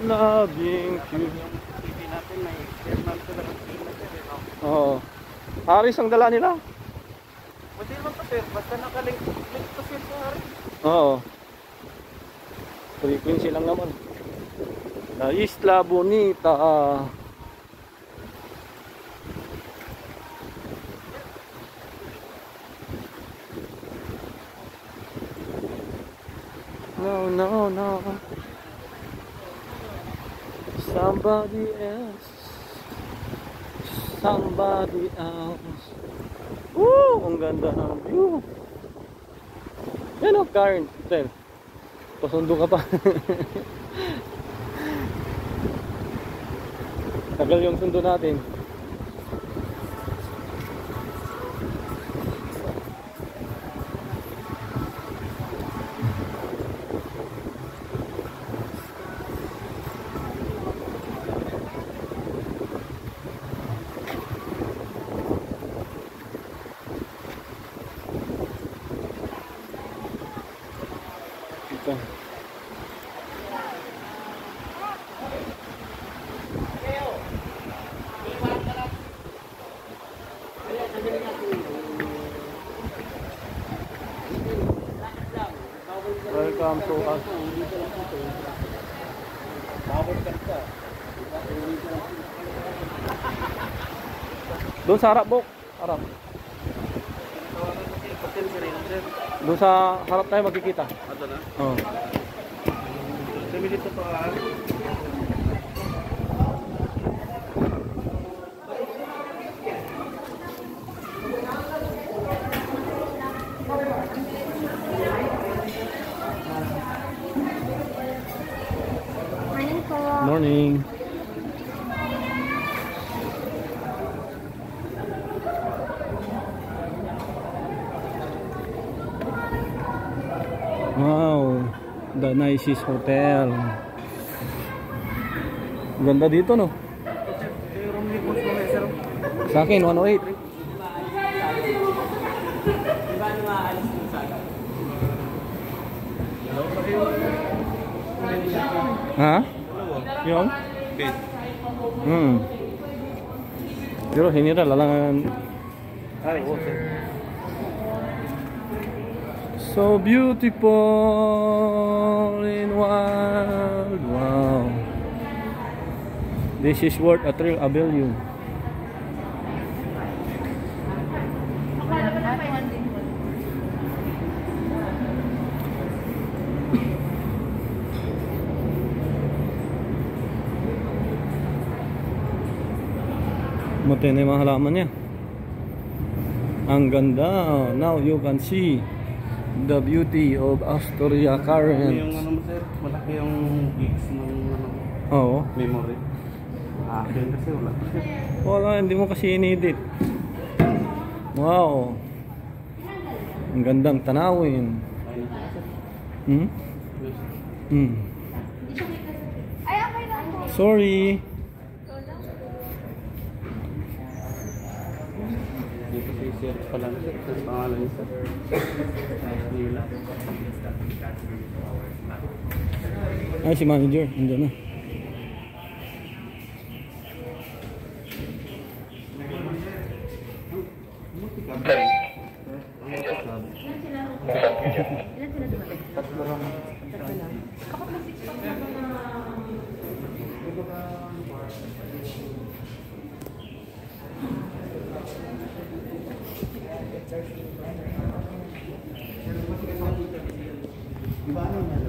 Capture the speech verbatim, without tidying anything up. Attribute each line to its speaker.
Speaker 1: Loving you.
Speaker 2: T V natin may thermal ko lang.
Speaker 1: Oo. Haris ang dala nila.
Speaker 2: Pwede naman to sir, basta nakalink link to sir sa Haris.
Speaker 1: Oo. Frequency lang naman. La Isla Bonita. No, no, no. Somebody else. Somebody else. Woo! Ang ganda ng view. Yan o, Karen. Hotel. Pasundo ka pa. Tagal yung sundo natin. Ito. Welcome to us. Doon sa harap, Bok. Harap. Doon sa harap tayo magkikita.
Speaker 2: Ato na?
Speaker 1: Oo.
Speaker 2: Kami dito pa.
Speaker 1: Morning. Wow, the nicest hotel. Ganda dito, no? Sa akin one oh eight. Ha? Yung?
Speaker 2: Bed.
Speaker 1: Hmm. Pero hindi na lalangan.
Speaker 2: Ay, water.
Speaker 1: So beautiful in wild. Wow. This is worth a thrill, a value. Matindi yung mga halaman niya. Ang ganda. Now you can see the beauty of Astoria Current.
Speaker 2: Yung ano mo sir, malaki yung gigs ng ano,
Speaker 1: Oo.
Speaker 2: memory. Akin kasi wala.
Speaker 1: Wala, hindi mo kasi inedit. Wow. Ang gandang tanawin. Hmm? Hmm. Sorry.
Speaker 2: Dito si sir pala na sir, sa pangalan niya sir. Nila.
Speaker 1: Ay, si manager. Nandiyan na.
Speaker 2: Di ba ano yan?